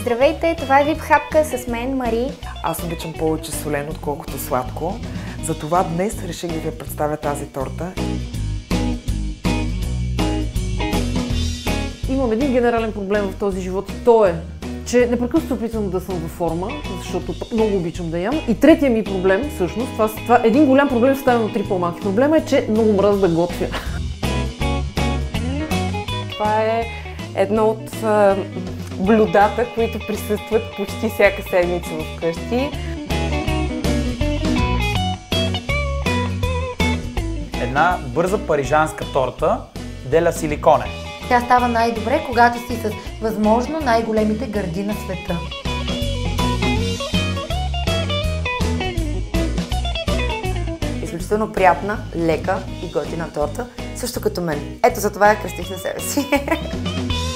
Здравейте, това е VIP хапка с мен, Мари. Аз обичам повече солено, отколкото сладко. Затова днес реших да ви представя тази торта. Имам един генерален проблем в този живот и то е, че непрекъснато опитвам да съм във форма, защото много обичам да ям. И третия ми проблем, всъщност, това един голям проблем, съставен от три по-малки проблема, е, че много мразя да готвя. Това е едно от блюдата, които присъстват почти всяка седмица вкъщи. Една бърза парижанска торта деля силиконе. Тя става най-добре, когато си с възможно най-големите гърди на света. Изключително приятна, лека и готина торта, също като мен. Ето за това я кръстих на себе си.